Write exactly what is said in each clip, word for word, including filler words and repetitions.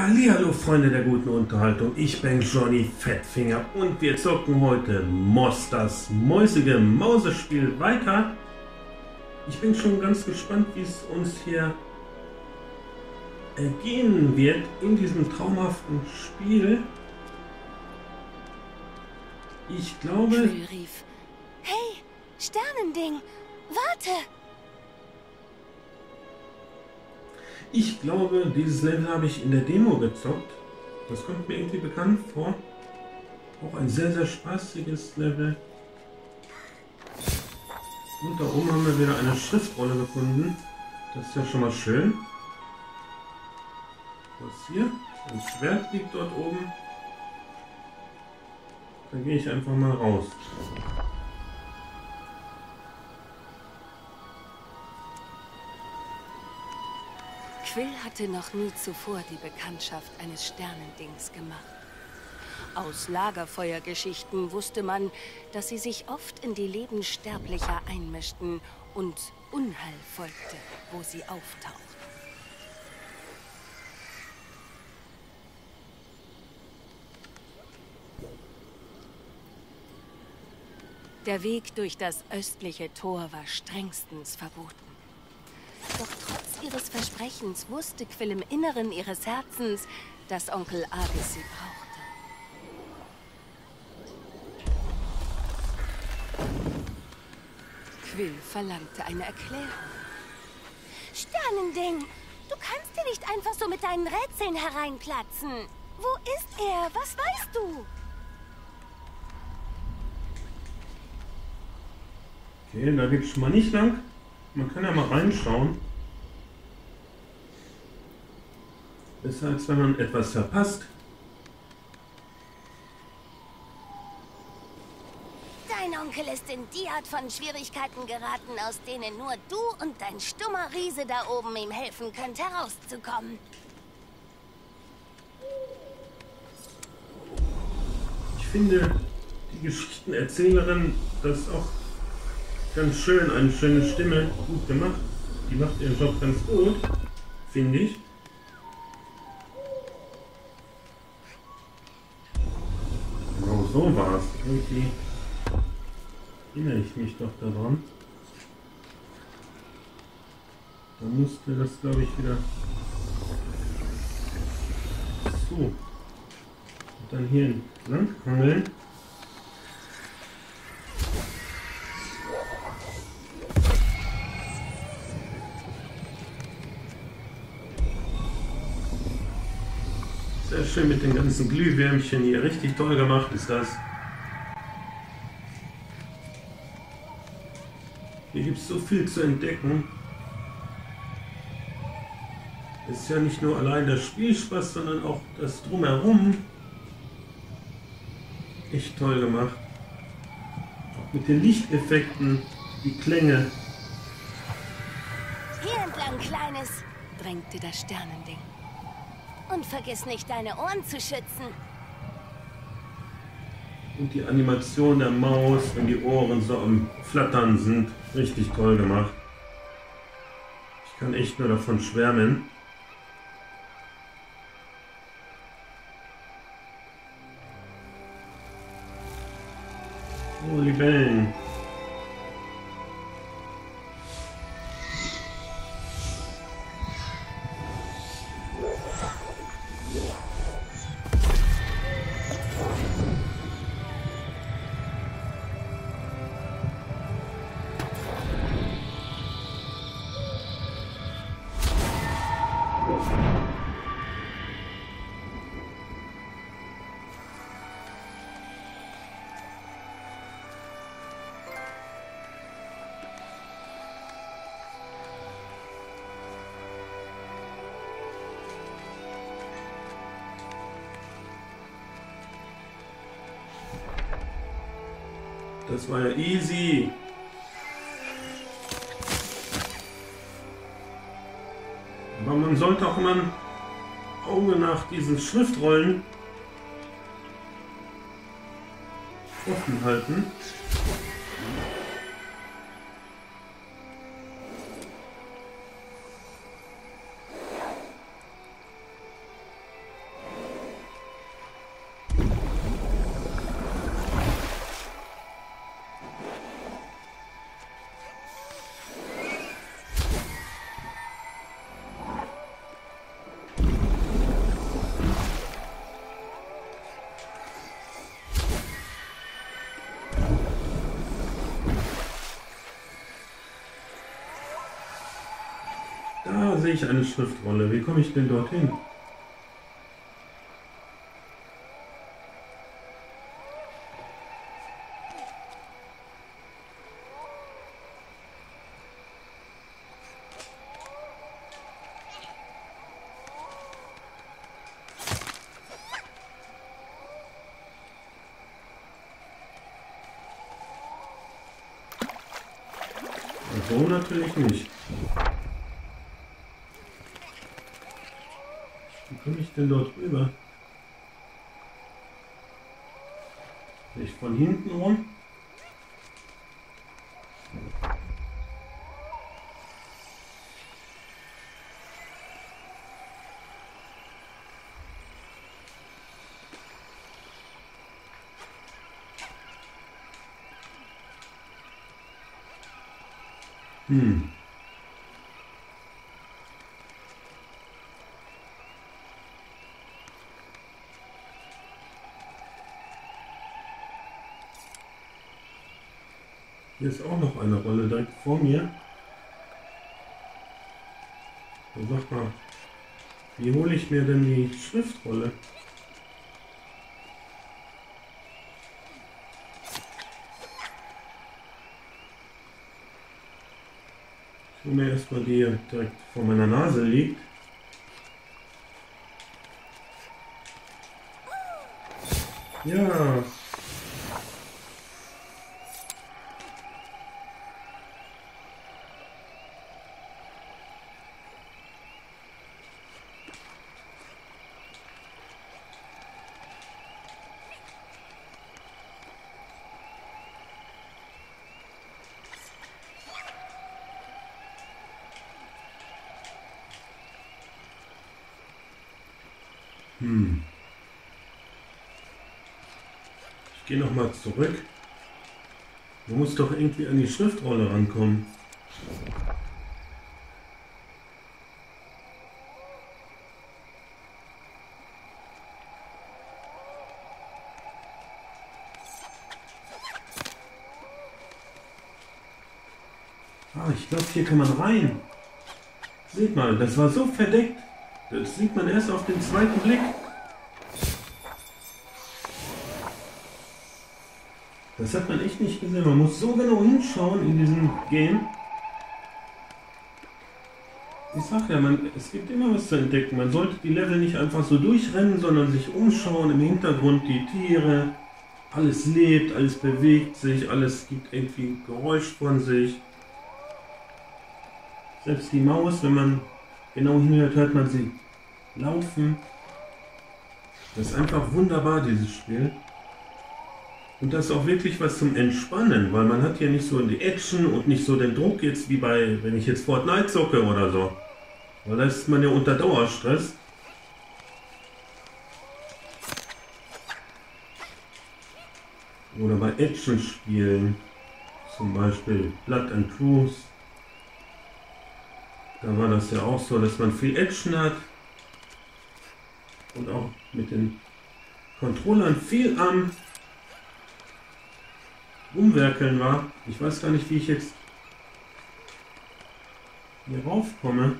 Hallihallo Freunde der guten Unterhaltung, ich bin Johnny Fettfinger und wir zocken heute Moss, das mäusige Mausespiel weiter. Ich bin schon ganz gespannt, wie es uns hier ergehen wird in diesem traumhaften Spiel. Ich glaube... Quill rief: Hey, Sternending, warte! Ich glaube, dieses Level habe ich in der Demo gezockt. Das kommt mir irgendwie bekannt vor. Auch ein sehr, sehr spaßiges Level. Und da oben haben wir wieder eine Schriftrolle gefunden. Das ist ja schon mal schön. Was hier? Ein Schwert liegt dort oben. Dann gehe ich einfach mal raus. Quill hatte noch nie zuvor die Bekanntschaft eines Sternendings gemacht. Aus Lagerfeuergeschichten wusste man, dass sie sich oft in die Leben Sterblicher einmischten und Unheil folgte, wo sie auftauchten. Der Weg durch das östliche Tor war strengstens verboten. Doch trotz ihres Versprechens wusste Quill im Inneren ihres Herzens, dass Onkel Argus sie brauchte. Quill verlangte eine Erklärung. Sternending, du kannst hier nicht einfach so mit deinen Rätseln hereinplatzen. Wo ist er? Was weißt du? Okay, da geht es schon mal nicht lang. Man kann ja mal reinschauen. Besser als wenn man etwas verpasst. Dein Onkel ist in die Art von Schwierigkeiten geraten, aus denen nur du und dein stummer Riese da oben ihm helfen könnt, herauszukommen. Ich finde, die Geschichtenerzählerin, das ist auch ganz schön, eine schöne Stimme, gut gemacht. Die macht ihren Job ganz gut, finde ich. Genau so war es. Irgendwie erinnere ich mich doch daran. Da musste das, glaube ich, wieder so. Und dann hier entlang hangeln. Sehr schön mit den ganzen Glühwürmchen hier. Richtig toll gemacht ist das. Hier gibt es so viel zu entdecken. Es ist ja nicht nur allein der Spielspaß, sondern auch das Drumherum. Echt toll gemacht. Auch mit den Lichteffekten, die Klänge. Hier entlang, Kleines, drängte das Sternending. Und vergiss nicht, deine Ohren zu schützen. Und die Animation der Maus, wenn die Ohren so am Flattern sind, richtig toll gemacht. Ich kann echt nur davon schwärmen. Oh, Libellen. Das war ja easy. Aber man sollte auch immer ein Auge nach diesen Schriftrollen offen halten. sehe ich eine Schriftrolle. Wie komme ich denn dorthin? So natürlich nicht. Wie komme ich denn dort rüber? Nicht von hinten rum? Hm. Hier ist auch noch eine Rolle direkt vor mir. Und sag mal, wie hole ich mir denn die Schriftrolle? Ich hole mir erstmal die hier direkt vor meiner Nase liegt. Ja. Hm. Ich gehe nochmal zurück. Man muss doch irgendwie an die Schriftrolle rankommen. Ah, ich glaube, hier kann man rein. Seht mal, das war so verdeckt. Das sieht man erst auf den zweiten Blick. Das hat man echt nicht gesehen. Man muss so genau hinschauen in diesem Game. Ich sag ja, man, es gibt immer was zu entdecken. Man sollte die Level nicht einfach so durchrennen, sondern sich umschauen. Im Hintergrund die Tiere. Alles lebt, alles bewegt sich, alles gibt irgendwie ein Geräusch von sich. Selbst die Maus, wenn man genau hinhört, hört man sie laufen. Das ist einfach wunderbar, dieses Spiel. Und das ist auch wirklich was zum Entspannen, weil man hat hier nicht so die Action und nicht so den Druck jetzt wie bei, wenn ich jetzt Fortnite zocke oder so. Weil da ist man ja unter Dauerstress. Oder bei Action-Spielen, zum Beispiel Blood and Truth. Da war das ja auch so, dass man viel Action hat. Und auch mit den Controllern viel am Umwerkeln war. Ich weiß gar nicht, wie ich jetzt hier raufkomme.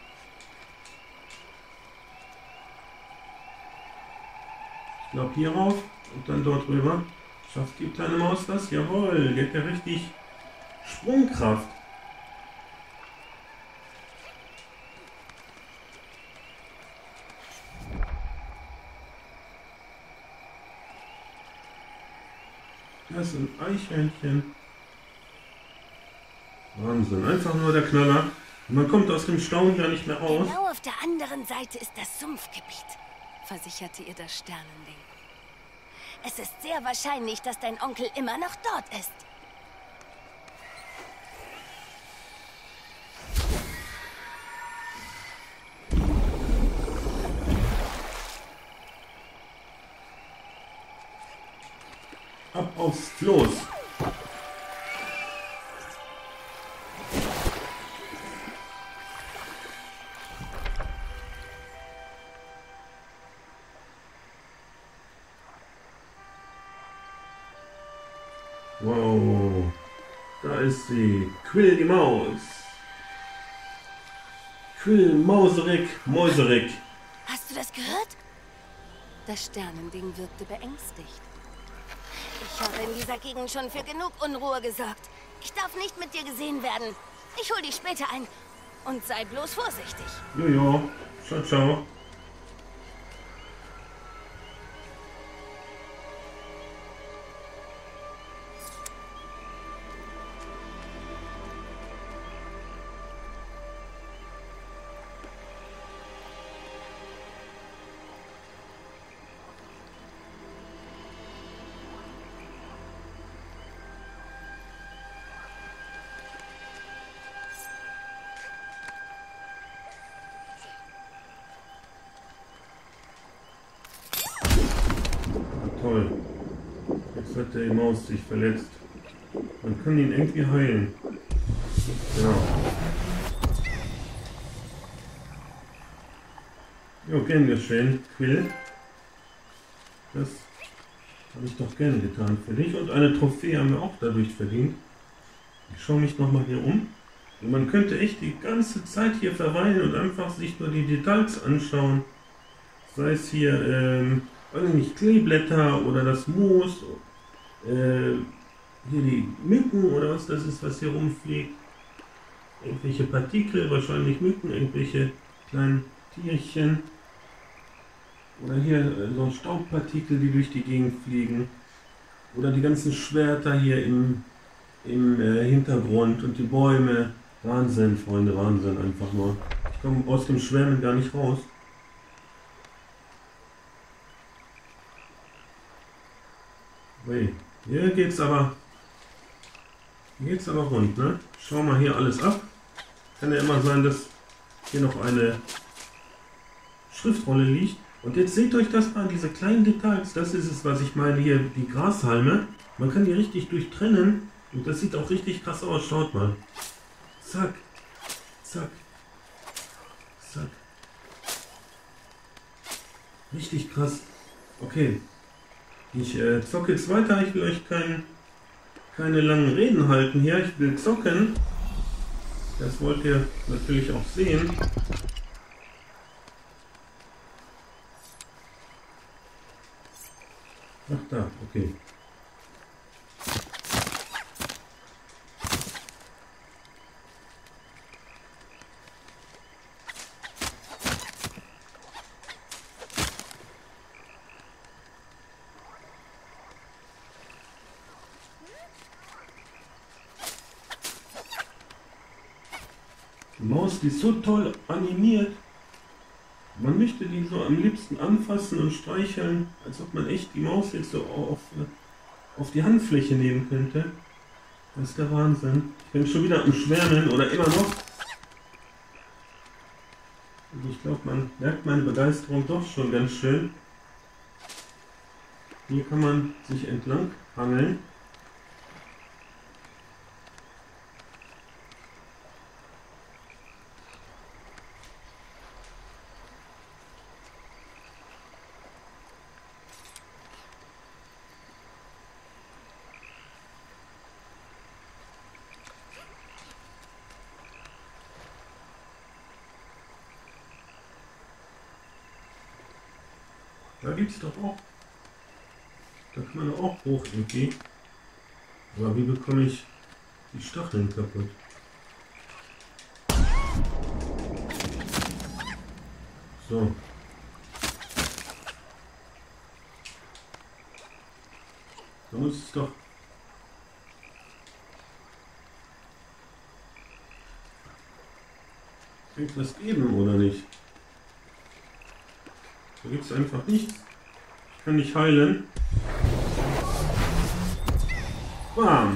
Ich glaube hier rauf und dann dort rüber. Schafft die kleine Maus das? Jawohl, die hat ja richtig Sprungkraft. Das ist ein Eichhörnchen. Wahnsinn, einfach nur der Knaller. Und man kommt aus dem Staunen gar nicht mehr raus. Genau auf der anderen Seite ist das Sumpfgebiet, versicherte ihr das Sternending. Es ist sehr wahrscheinlich, dass dein Onkel immer noch dort ist. Ab aufs Floß. Wow, da ist sie, Quill die Maus. Quill, Mauserig, Mäuserig. Hast du das gehört? Das Sternending wirkte beängstigt. Ich habe in dieser Gegend schon für genug Unruhe gesorgt. Ich darf nicht mit dir gesehen werden. Ich hol dich später ein. Und sei bloß vorsichtig. Jojo, ciao, ciao. Toll. Jetzt hat die Maus sich verletzt. Man kann ihn irgendwie heilen. Genau. Jo, gern geschehen, Quill. Das habe ich doch gerne getan für dich. Und eine Trophäe haben wir auch dadurch verdient. Ich schaue mich nochmal hier um. Und man könnte echt die ganze Zeit hier verweilen und einfach sich nur die Details anschauen. Sei es hier, ähm, weiß ich nicht, Kleeblätter oder das Moos, äh, hier die Mücken oder was das ist, was hier rumfliegt. Irgendwelche Partikel, wahrscheinlich Mücken, irgendwelche kleinen Tierchen. Oder hier äh, so Staubpartikel, die durch die Gegend fliegen. Oder die ganzen Schwerter hier im, im äh, Hintergrund und die Bäume. Wahnsinn, Freunde, Wahnsinn, einfach nur. Ich komme aus dem Schwärmen gar nicht raus. Hey, hier geht's aber, hier geht's aber rund, ne? Schau mal hier alles ab. Kann ja immer sein, dass hier noch eine Schriftrolle liegt. Und jetzt seht euch das mal, diese kleinen Details. Das ist es, was ich meine hier, die Grashalme. Man kann die richtig durchtrennen und das sieht auch richtig krass aus. Schaut mal. Zack, zack, zack. Richtig krass. Okay. Ich äh, zocke jetzt weiter, ich will euch kein, keine langen Reden halten hier, ich will zocken. Das wollt ihr natürlich auch sehen. Ach da, okay. Die Maus, die ist so toll animiert. Man möchte die so am liebsten anfassen und streicheln, als ob man echt die Maus jetzt so auf, auf die Handfläche nehmen könnte. Das ist der Wahnsinn. Ich bin schon wieder am Schwärmen oder immer noch. Und ich glaube, man merkt meine Begeisterung doch schon ganz schön. Hier kann man sich entlang hangeln. Da gibt es doch auch. Da kann man doch auch hoch irgendwie. Aber wie bekomme ich die Stacheln kaputt? So. Da muss es doch. Irgendwas geben, oder nicht? Da gibt es einfach nichts. Ich kann nicht heilen. Bam!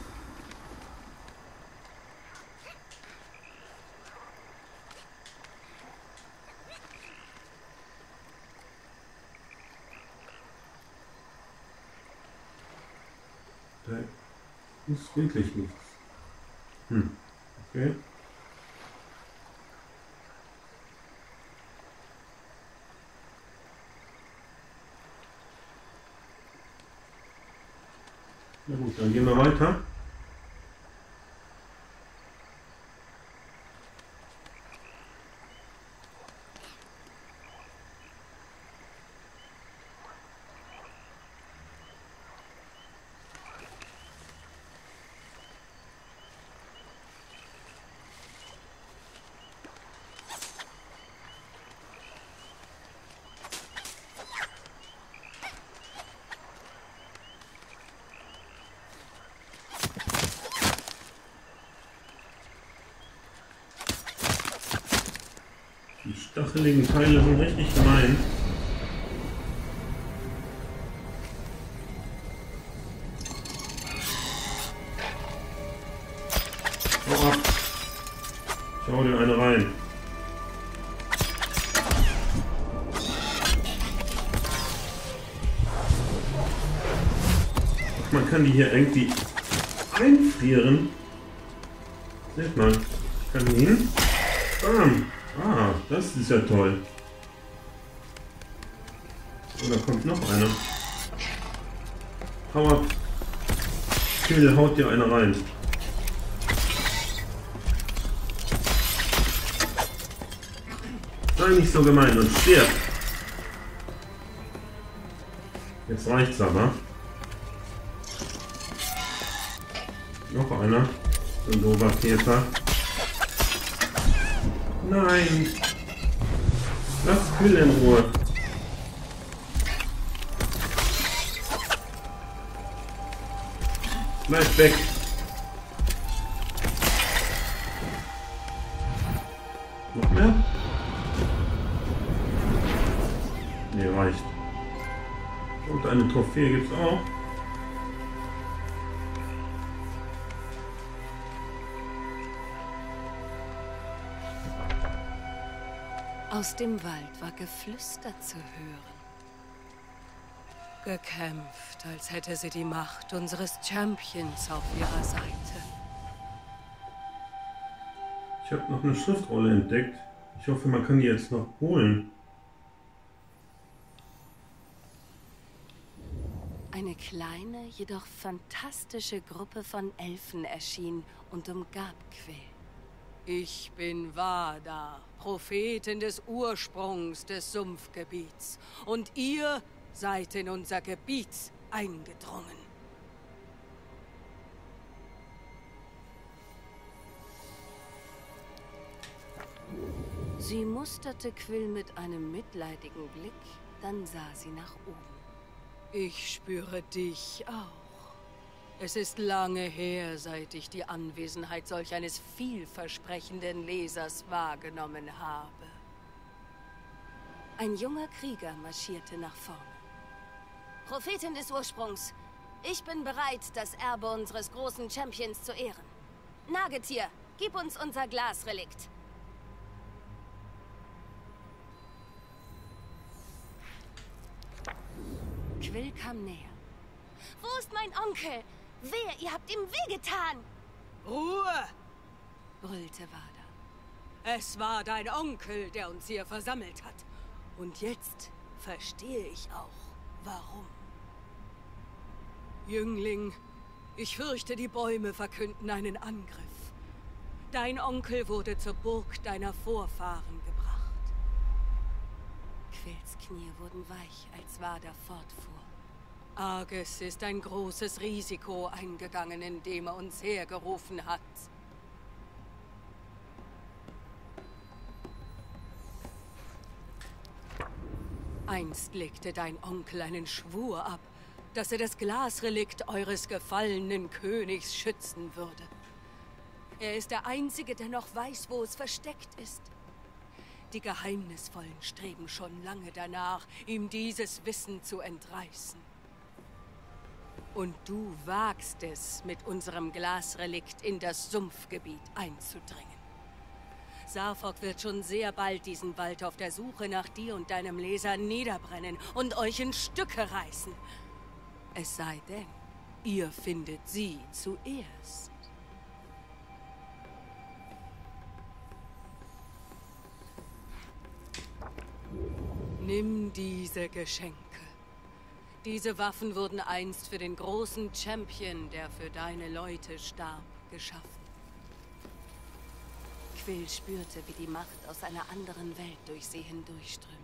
Da ist wirklich nichts. Hm. Okay. Na gut, dann gehen wir weiter. trilligen Teile sind richtig gemein. Hau ab. Ich hau dir eine rein. Man kann die hier irgendwie einfrieren. Seht mal, ich kann hier hin. Bam. Ah, das ist ja toll. Oh, da kommt noch einer. Hau ab. Kill, haut dir eine rein. Sei nicht so gemein und stirb. Jetzt reicht's aber. Noch einer. So ein doofer Käfer. Nein! Lass Kill in Ruhe. Bleib weg. Noch mehr? Nee, reicht. Und eine Trophäe gibt's auch. Aus dem Wald war Geflüster zu hören. Gekämpft, als hätte sie die Macht unseres Champions auf ihrer Seite. Ich habe noch eine Schriftrolle entdeckt. Ich hoffe, man kann die jetzt noch holen. Eine kleine, jedoch fantastische Gruppe von Elfen erschien und umgab Quill. Ich bin Wada, Prophetin des Ursprungs des Sumpfgebiets. Und ihr seid in unser Gebiet eingedrungen. Sie musterte Quill mit einem mitleidigen Blick, dann sah sie nach oben. Ich spüre dich auch. Es ist lange her, seit ich die Anwesenheit solch eines vielversprechenden Lesers wahrgenommen habe. Ein junger Krieger marschierte nach vorne. Prophetin des Ursprungs, ich bin bereit, das Erbe unseres großen Champions zu ehren. Nagetier, gib uns unser Glasrelikt. Quill kam näher. Wo ist mein Onkel? Wer? Ihr habt ihm wehgetan! Ruhe! Brüllte Wada. Es war dein Onkel, der uns hier versammelt hat. Und jetzt verstehe ich auch, warum. Jüngling, ich fürchte, die Bäume verkünden einen Angriff. Dein Onkel wurde zur Burg deiner Vorfahren gebracht. Quills Knie wurden weich, als Wada fortfuhr. Arges ist ein großes Risiko eingegangen, indem er uns hergerufen hat. Einst legte dein Onkel einen Schwur ab, dass er das Glasrelikt eures gefallenen Königs schützen würde. Er ist der Einzige, der noch weiß, wo es versteckt ist. Die Geheimnisvollen streben schon lange danach, ihm dieses Wissen zu entreißen. Und du wagst es, mit unserem Glasrelikt in das Sumpfgebiet einzudringen. Sarfok wird schon sehr bald diesen Wald auf der Suche nach dir und deinem Leser niederbrennen und euch in Stücke reißen. Es sei denn, ihr findet sie zuerst. Nimm diese Geschenke. Diese Waffen wurden einst für den großen Champion, der für deine Leute starb, geschaffen. Quill spürte, wie die Macht aus einer anderen Welt durch sie hindurchströmte.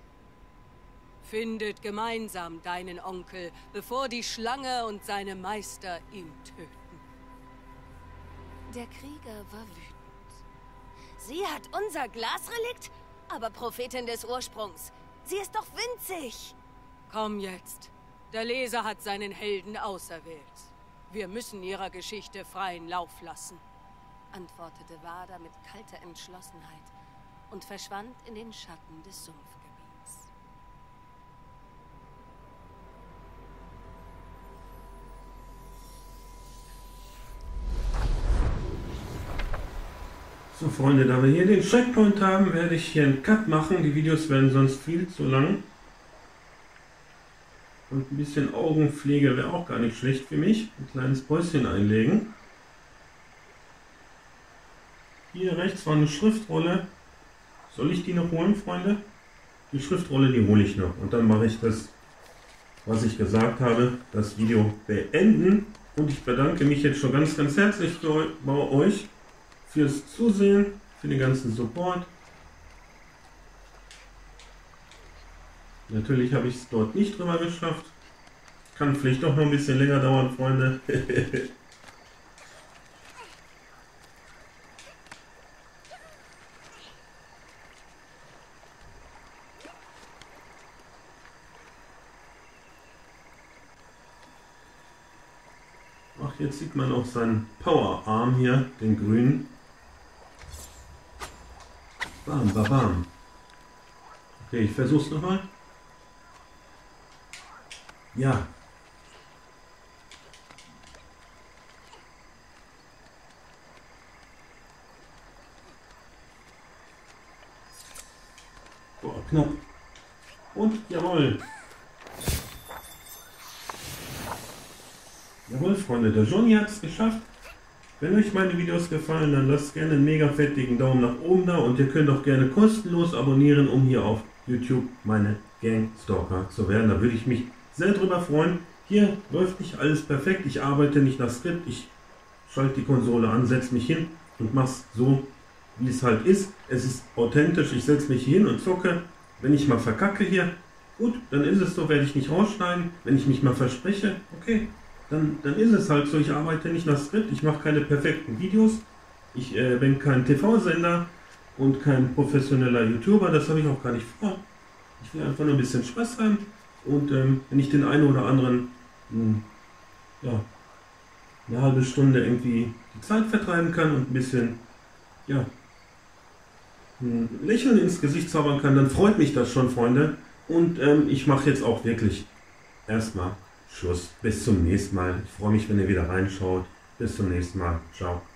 Findet gemeinsam deinen Onkel, bevor die Schlange und seine Meister ihn töten. Der Krieger war wütend. Sie hat unser Glasrelikt? Aber Prophetin des Ursprungs, sie ist doch winzig! Komm jetzt. Der Leser hat seinen Helden auserwählt. Wir müssen ihrer Geschichte freien Lauf lassen, antwortete Wada mit kalter Entschlossenheit und verschwand in den Schatten des Sumpfgebiets. So Freunde, da wir hier den Checkpoint haben, werde ich hier einen Cut machen. Die Videos werden sonst viel zu lang. Und ein bisschen Augenpflege wäre auch gar nicht schlecht für mich. Ein kleines Päuschen einlegen. Hier rechts war eine Schriftrolle. Soll ich die noch holen, Freunde? Die Schriftrolle, die hole ich noch. Und dann mache ich das, was ich gesagt habe, das Video beenden. Und ich bedanke mich jetzt schon ganz, ganz herzlich bei euch fürs Zusehen, für den ganzen Support. Natürlich habe ich es dort nicht drüber geschafft. Kann vielleicht doch noch ein bisschen länger dauern, Freunde. Ach, jetzt sieht man auch seinen Powerarm hier, den grünen. Bam, bam, bam. Okay, ich versuche es nochmal. Ja. Boah, knapp. Und jawohl. Jawohl, Freunde, der Johnny hat es geschafft. Wenn euch meine Videos gefallen, dann lasst gerne einen mega fettigen Daumen nach oben da und ihr könnt auch gerne kostenlos abonnieren, um hier auf YouTube meine Gangstalker zu werden. Da würde ich mich sehr drüber freuen. Hier läuft nicht alles perfekt, ich arbeite nicht nach Skript, ich schalte die Konsole an, setze mich hin und mache es so, wie es halt ist. Es ist authentisch, ich setze mich hin und zocke. Wenn ich mal verkacke hier, gut, dann ist es so, werde ich nicht rausschneiden. Wenn ich mich mal verspreche, okay. Dann, dann ist es halt so, ich arbeite nicht nach Skript, ich mache keine perfekten Videos, ich äh, bin kein T V-Sender und kein professioneller YouTuber, das habe ich auch gar nicht vor. Ich will einfach nur ein bisschen Spaß haben und ähm, wenn ich den einen oder anderen mh, ja, eine halbe Stunde irgendwie die Zeit vertreiben kann und ein bisschen ja, ein Lächeln ins Gesicht zaubern kann, dann freut mich das schon, Freunde. Und ähm, ich mache jetzt auch wirklich erstmal Schluss. Bis zum nächsten Mal. Ich freue mich, wenn ihr wieder reinschaut. Bis zum nächsten Mal. Ciao.